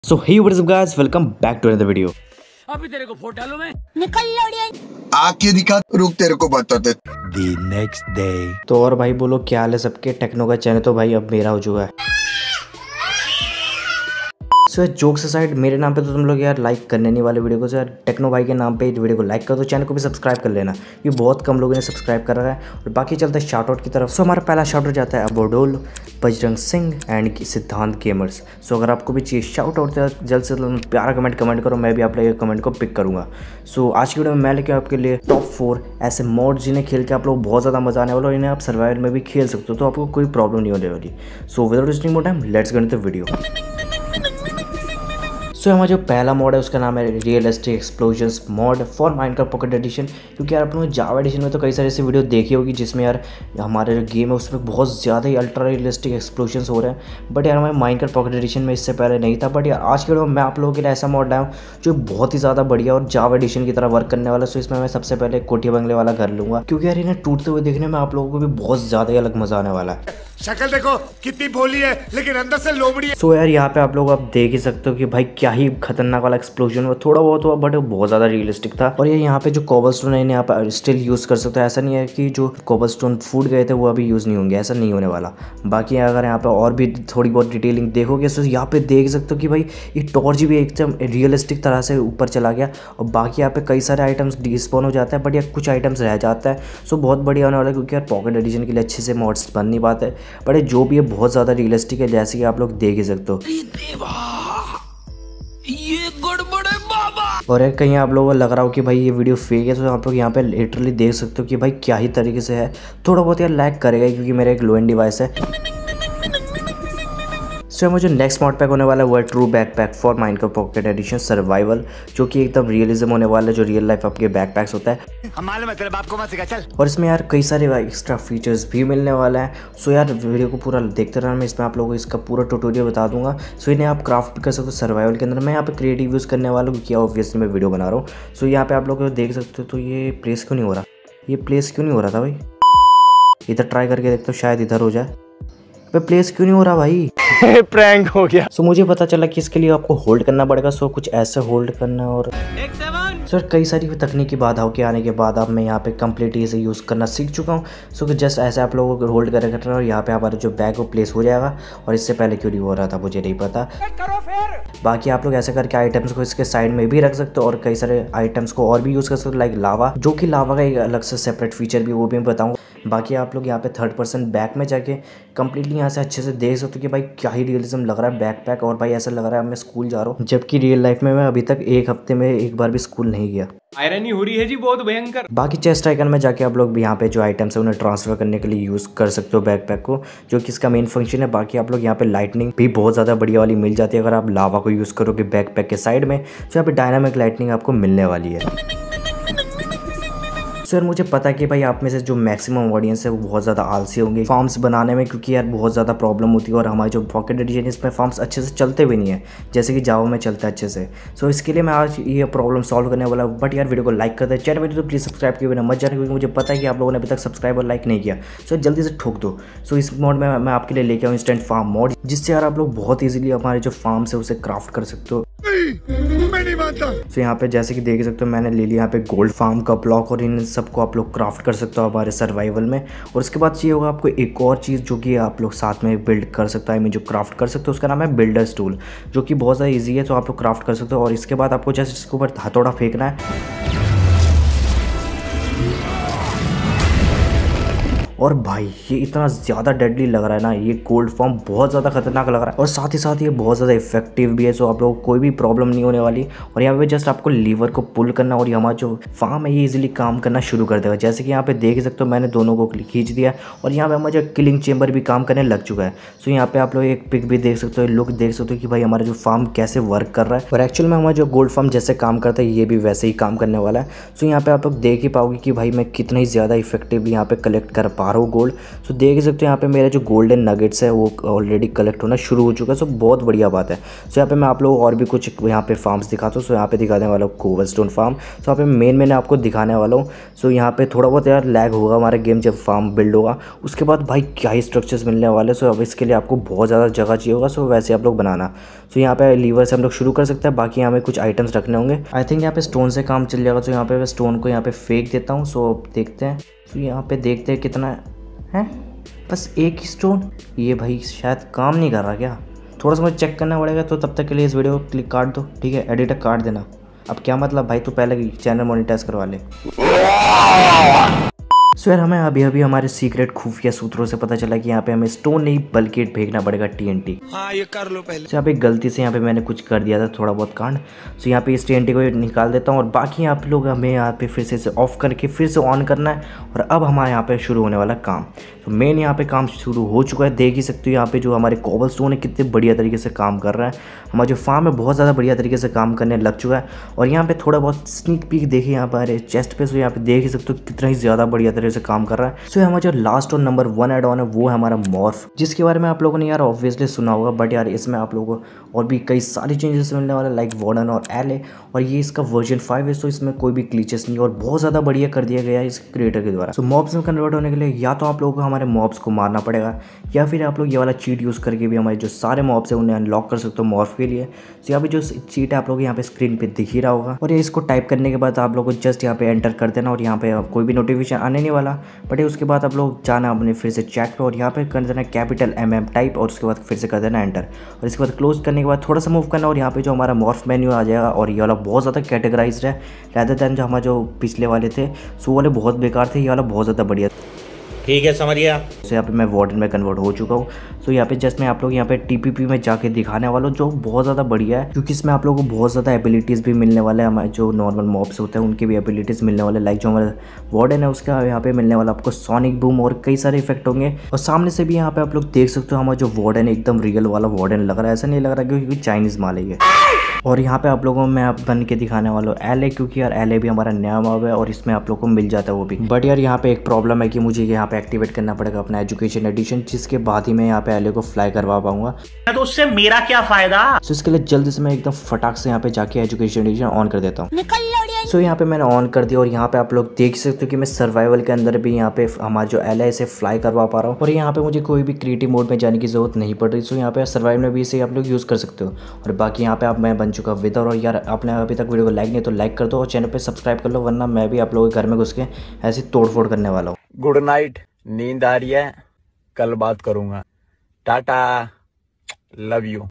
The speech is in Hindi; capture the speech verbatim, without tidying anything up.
So hey what is up guys, welcome back to another video। अभी तेरे को फोटो डालूं मैं, निकल लौड़िया। आके दिखा, रुक तेरे को बताते। The next day। तो और भाई बोलो क्या हाल है सबके। टेक्नो का चैनल तो भाई अब मेरा हो चुका है। सो यार जोक्स असाइड, मेरे नाम पे तो तुम लोग यार लाइक करने नहीं वाले वीडियो को। सो यार टेक्नो भाई के नाम पे वीडियो को लाइक कर दो, चैनल को भी सब्सक्राइब कर लेना, ये बहुत कम लोगों ने सब्सक्राइब कर रहा है। और बाकी चलता है शार्ट आउट की तरफ। सो हमारा पहला शार्ट आउट जाता है अबोडोल, Bajrang Singh and Siddhant gamers. So अगर आपको भी चाहिए शाउट आउट जल्द से जल्द प्यारा कमेंट कमेंट करो, मैं भी आप लोगों के कमेंट को पिक करूँगा। सो आज की वीडियो में मैं लेके आपके लिए टॉप फोर ऐसे मॉड जिन्हें खेल के आप लोग बहुत ज़्यादा मजा आने वाला और इन्हें आप सर्वाइवल में भी खेल सकते हो, तो आपको कोई प्रॉब्लम नहीं होने वाली। So without wasting more time let's get into the video. So so, हमारा जो पहला मॉड है उसका नाम है realistic explosions mod for Minecraft pocket edition. क्योंकि यार अपने जावा एडिशन में तो कई सारी ऐसी वीडियो देखी होगी जिसमें यार हमारे जो गेम है उसमें बहुत ज़्यादा ही अल्ट्रा रियलिस्टिक एक्सप्लोजन्स हो रहे हैं, बट यार हमारे माइनक्राफ्ट पॉकेट एडिशन में इससे पहले नहीं था। बट यार आज के वीडियो में मैं आप लोगों के लिए ऐसा मॉड लाया हूँ जो बहुत ही ज़्यादा बढ़िया और जावा एडिशन की तरह वर्क करने वाला। सो इसमें मैं सबसे पहले कोठिया बंगले वाला घर लूँगा, क्योंकि यार इन्हें टूटते हुए देखने में आप लोगों को भी बहुत ज़्यादा ही अलग मज़ा आने वाला है। शक्ल देखो कितनी भोली है, लेकिन अंदर से लोमड़ी है। सो यार यहाँ पे आप लोग आप देख ही सकते हो कि भाई क्या ही खतरनाक वाला एक्सप्लोजन हुआ। थोड़ा बहुत हुआ बट बहुत ज़्यादा रियलिस्टिक था। और ये यहाँ पे जो कोबलस्टोन है इन्हें आप स्टिल यूज़ कर सकते हो। ऐसा नहीं है कि जो कोबलस्टोन फूट गए थे वो अभी यूज़ नहीं होंगे, ऐसा नहीं होने वाला। बाकी अगर यहाँ पे और भी थोड़ी बहुत डिटेलिंग देखोगे तो यहाँ पे देख सकते हो कि भाई ये टॉर्च भी एकदम रियलिस्टिक तरह से ऊपर चला गया। और बाकी यहाँ पे कई सारे आइटम्स डिस्पॉन हो जाता है, बट यार कुछ आइटम्स रह जाता है। सो बहुत बढ़िया होने वाला है, क्योंकि यार पॉकेट एडिशन के लिए अच्छे से मॉड्स बन नहीं पाते, बट जो भी है बहुत ज़्यादा रियलिस्टिक है, जैसे कि आप लोग देख ही सकते हो। ये गड़बड़ है बाबा। और यार कहीं आप लोगों को लग रहा हो कि भाई ये वीडियो फेक है, तो आप लोग यहाँ पे लिटरली देख सकते हो कि भाई क्या ही तरीके से है। थोड़ा बहुत यार लैग करेगा क्योंकि मेरा एक लो एंड डिवाइस है। सो so, मुझे नेक्स्ट मॉड पैक होने वाला है वो है true backpack for Minecraft pocket edition survival, जो कि एकदम रियलिज्म होने वाला है, जो रियल लाइफ आपके बैकपैक्स होता है। हमारे में तेरे बाप को मत सिखा, चल। और इसमें यार कई सारे एक्स्ट्रा फीचर्स भी मिलने वाला है। सो यार वीडियो को पूरा देखते रहना, मैं इसमें आप लोगों को इसका पूरा ट्यूटोरियल बता दूंगा। सो इन्हें आप क्राफ्ट भी कर सकते हो सर्वाइवल के अंदर। मैं यहाँ पे क्रिएटिव यूज़ करने वाला हूँ क्योंकि ऑब्वियसली मैं वीडियो बना रहा हूँ। सो यहाँ पे आप लोग देख सकते हो। तो ये प्लेस क्यों नहीं हो रहा, ये प्लेस क्यों नहीं हो रहा था भाई? इधर ट्राई करके देखते हो, शायद इधर हो जाए। भाई प्लेस क्यों नहीं हो रहा भाई? प्रैंक हो गया। सो so, मुझे पता चला कि इसके लिए आपको होल्ड करना पड़ेगा। सो so, कुछ ऐसे होल्ड करना और सर so, कई सारी तकनीकी बाधाओं के आने के बाद अब मैं यहाँ पे कम्प्लीटली इसे यूज़ करना सीख चुका हूँ। सो so, जस्ट ऐसे आप लोगों को होल्ड कर रखना और यहाँ पे हमारा जो बैग वो प्लेस हो जाएगा। और इससे पहले क्यों नहीं हो रहा था मुझे नहीं पता। बाकी आप लोग ऐसे करके आइटम्स को इसके साइड में भी रख सकते हो और कई सारे आइटम्स को और भी यूज़ कर सकते हो, लाइक लावा, जो कि लावा का एक अलग से सेपरेट फीचर भी वो भी मैं बताऊँगा। बाकी आप लोग यहाँ पे थर्ड पर्सन बैक में जाके कम्प्लीटली यहाँ से अच्छे से देख सकते हो कि भाई क्या ही रियलिज्म लग रहा है बैकपैक। और भाई ऐसा लग रहा है मैं स्कूल जा रहा हूँ, जबकि रियल लाइफ में मैं अभी तक एक हफ्ते में एक बार भी स्कूल नहीं गया। आयरनी हो रही है जी, बहुत भयंकर। बाकी चेस्ट आइकन में जाके आप लोग यहाँ पे जो आइटम्स है उन्हें ट्रांसफर करने के लिए यूज़ कर सकते हो बैकपैक को, जो कि इसका मेन फंक्शन है। बाकी आप लोग यहाँ पे लाइटनिंग भी बहुत ज़्यादा बढ़िया वाली मिल जाती है अगर आप लावा को यूज़ करोगे बैकपैक के साइड में। तो यहाँ पे डायनामिक लाइटनिंग आपको मिलने वाली है। सर मुझे पता है कि भाई आप में से जो मैक्सिमम ऑडियंस है वो बहुत ज़्यादा आलसी होंगे फार्म्स बनाने में, क्योंकि यार बहुत ज़्यादा प्रॉब्लम होती है। और हमारे जो पॉकेट एडिशन इसमें फार्म्स अच्छे से चलते भी नहीं है, जैसे कि जावा में चलता है अच्छे से। सो इसके लिए मैं आज ये प्रॉब्लम सॉल्व करने वाला हूँ। बट यार वीडियो को लाइक कर दे, चैनल में तो प्लीज़ सब्सक्राइब किए बिना मत जाने, क्योंकि मुझे पता है कि आप लोगों ने अभी तक सब्सक्राइब और लाइक नहीं किया। सो जल्दी से ठोक दो। सो इस मोड में मैं आपके लिए लेके आऊँ इंस्टेंट फार्म मोड, जिससे यार आप लोग बहुत ईजिली हमारे जो फार्म्स है उसे क्राफ्ट कर सकते हो। मैं नहीं मानता। तो यहाँ पे जैसे कि देख सकते हो मैंने ले लिया यहाँ पे गोल्ड फार्म का ब्लॉक, और इन सबको आप लोग क्राफ्ट कर सकते हो हमारे सर्वाइवल में। और उसके बाद चाहिए होगा आपको एक और चीज़ जो कि आप लोग साथ में बिल्ड कर सकते हो, आई मीन जो क्राफ्ट कर सकते हो, उसका नाम है बिल्डर्स टूल, जो कि बहुत ज़्यादा ईजी है। तो आप लोग क्राफ्ट कर सकते हो। और इसके बाद आपको जैसे इसके ऊपर हथौड़ा फेंकना है, और भाई ये इतना ज़्यादा डेडली लग रहा है ना, ये गोल्ड फॉर्म बहुत ज़्यादा खतरनाक लग रहा है। और साथ ही साथ ये बहुत ज़्यादा इफेक्टिव भी है। सो आप लोगों को कोई भी प्रॉब्लम नहीं होने वाली। और यहाँ पे जस्ट आपको लीवर को पुल करना और हमारा जो फार्म है ये इजीली काम करना शुरू कर देगा। जैसे कि यहाँ पे देख सकते हो मैंने दोनों को खींच दिया और यहाँ पे हमारा जो किलिंग चेम्बर भी काम करने लग चुका है। सो यहाँ पे आप लोग एक पिक भी देख सकते हो, लुक देख सकते हो कि भाई हमारा जो फार्म कैसे वर्क कर रहा है। और एक्चुअल में हमारा जो गोल्ड फार्म जैसे काम करता है ये भी वैसे ही काम करने वाला है। सो यहाँ पे आप लोग देख ही पाओगे कि भाई मैं कितना ही ज़्यादा इफेक्टिव यहाँ पे कलेक्ट कर पा चारों गोल्ड। सो देख सकते हो यहाँ पे मेरे जो गोल्डन नगेट्स है वो ऑलरेडी कलेक्ट होना शुरू हो चुका है। सो बहुत बढ़िया बात है। सो यहाँ पे मैं आप लोगों को और भी कुछ यहाँ पे फार्म्स दिखाता हूँ। सो यहाँ पे दिखाने वाला हूँ कोबलस्टोन फार्म। सो यहाँ पे मेन मैंने आपको दिखाने वाला हूँ। सो यहाँ पे थोड़ा बहुत यार लैग होगा हमारा गेम जब फार्म बिल्ड होगा, उसके बाद भाई क्या ही स्ट्रक्चर्स मिलने वाले। सो अब इसके लिए आपको बहुत ज़्यादा जगह चाहिए होगा। सो वैसे आप लोग बनाना। सो यहाँ पे लीवर से हम लोग शुरू कर सकते हैं, बाकी यहाँ पे कुछ आइटम्स रखने होंगे। आई थिंक यहाँ पे स्टोन से काम चल जाएगा। तो यहाँ पे स्टोन को यहाँ पे फेंक देता हूँ। सो देखते हैं। तो यहाँ पे देखते हैं कितना है, बस एक ही स्टोन। ये भाई शायद काम नहीं कर रहा क्या, थोड़ा सा मुझे चेक करना पड़ेगा। तो तब तक के लिए इस वीडियो को क्लिक काट दो, ठीक है, एडिटर काट देना। अब क्या मतलब भाई, तू पहले चैनल मोनेटाइज करवा ले। सो यार हमें अभी अभी हमारे सीक्रेट खुफिया सूत्रों से पता चला कि यहाँ पे हमें स्टोन नहीं बल्कि फेंकना पड़ेगा टीएनटी। हाँ ये कर लो पहले। तो यहाँ पे गलती से यहाँ पे मैंने कुछ कर दिया था, थोड़ा बहुत कांड। सो यहाँ पे इस टीएनटी को निकाल देता हूँ और बाकी आप लोग हमें यहाँ पे फिर से इसे ऑफ करके फिर से ऑन करना है। और अब हमारे यहाँ पे शुरू होने वाला काम। तो मेन यहाँ पे काम शुरू हो चुका है। देख ही सकते हो यहाँ पे जो हमारे कोबलस्टोन है कितने बढ़िया तरीके से काम कर रहा है। हमारा जो फार्म है बहुत ज़्यादा बढ़िया तरीके से काम करने लग चुका है। और यहाँ पे थोड़ा बहुत स्नीक पीक देखिए यहाँ पर चेस्ट पे। सो यहाँ पे देख ही सकते हो कितना ही ज़्यादा बढ़िया तरीके से काम कर रहा है। सो so, हमारा जो लास्ट और नंबर वन एड ऑन है वो है हमारा मॉर्फ, जिसके बारे में आप लोगों ने यार ऑब्वियसली सुना होगा। बट यार इसमें आप लोगों को और भी कई सारी चेंजेस मिलने वाले लाइक वार्डन और एले। और ये इसका वर्जन फाइव है। सो इसमें कोई भी ग्लिचेस नहीं और बहुत ज़्यादा बढ़िया कर दिया गया है इस क्रिएटर के द्वारा। सो so, मॉब्स में कन्वर्ट होने के लिए या तो आप लोगों को हमारे मॉब्स को मारना पड़ेगा या फिर आप लोग ये वाला चीट यूज़ करके भी हमारे जो सारे मॉब्स है उन्हें अनलॉक कर सकते हो मॉर्फ के लिए। तो यहाँ पे जो चीट है आप लोग यहाँ पे स्क्रीन पे दिख ही रहा होगा। और ये इसको टाइप करने के बाद आप लोग को जस्ट यहाँ पे एंटर कर देना और यहाँ पे कोई भी नोटिफिकेशन आने नहीं वाला। बट ये उसके बाद आप लोग जाना अपने फिर से चैट पे और यहाँ पे कर देना कैपिटल एम एम टाइप और उसके बाद फिर से कर देना एंटर। और इसके बाद क्लोज करने के बाद थोड़ा सा मूव करना और यहाँ पे जो हमारा मॉर्फ मेन्यू आ जाएगा। और ये वाला बहुत ज़्यादा कैटेगराइज्ड है रैदर देन जो हमारे जो पिछले वाले थे। सो वाले बहुत बेकार थे, ये वाला बहुत ज़्यादा बढ़िया। ठीक है, समझ गया। सो यहाँ पे मैं वार्डन में कन्वर्ट हो चुका हूँ। सो यहाँ पे जस्ट मैं आप लोग यहाँ पे टीपीपी में जाके दिखाने वाला हूँ, जो बहुत ज़्यादा बढ़िया है क्योंकि इसमें आप लोगों को बहुत ज़्यादा एबिलिटीज़ भी मिलने वाले हैं। हमारे जो नॉर्मल मॉब्स होते हैं उनकी भी एबिलिटीज़ मिलने वाले, लाइक जो हमारा वार्डन है उसका यहाँ पे मिलने वाला आपको सोनिक बूम और कई सारे इफेक्ट होंगे। और सामने से भी यहाँ पे आप लोग देख सकते हो हमारा जो वार्डन है एकदम रियल वाला वार्डन लग रहा है, ऐसा नहीं लग रहा क्योंकि चाइनीज़ माल है। और यहाँ पे आप लोगों को मैं बन के दिखाने वाला हूँ एल ए, क्योंकि यार एल ए भी हमारा नया मॉब है और इसमें आप लोगों को मिल जाता है वो भी। बट यार यहाँ पे एक प्रॉब्लम है कि मुझे यहाँ पे एक्टिवेट करना पड़ेगा अपना एजुकेशन एडिशन, जिसके बाद ही मैं यहाँ पे एल ए को फ्लाई करवा पाऊंगा। तो उससे मेरा क्या फायदा। सो इसके लिए जल्दी से मैं एकदम फटाक से यहाँ पे जाके एजुकेशन एडिशन ऑन कर देता हूँ। सो यहाँ पे मैंने ऑन कर दिया और यहाँ पे आप लोग देख सकते हो कि मैं सर्वाइवल के अंदर भी यहाँ पे हमारा जो एल है इसे फ्लाई करवा पा रहा हूँ। और यहाँ पे मुझे कोई भी क्रिएटिव मोड में जाने की जरूरत नहीं पड़ रही। सो यहाँ पे सर्वाइवल में भी इसे आप लोग यूज़ कर सकते हो। और बाकी यहाँ पे आप मैं बन चुका विदर। और यार आपने अभी तक वीडियो को लाइक नहीं तो लाइक कर दो और चैनल पे सब्सक्राइब कर लो, वरना मैं भी आप लोगों के घर में घुस के ऐसी तोड़ फोड़ करने वाला हूँ। गुड नाइट, नींद आ रही है, कल बात करूंगा, टाटा, लव यू।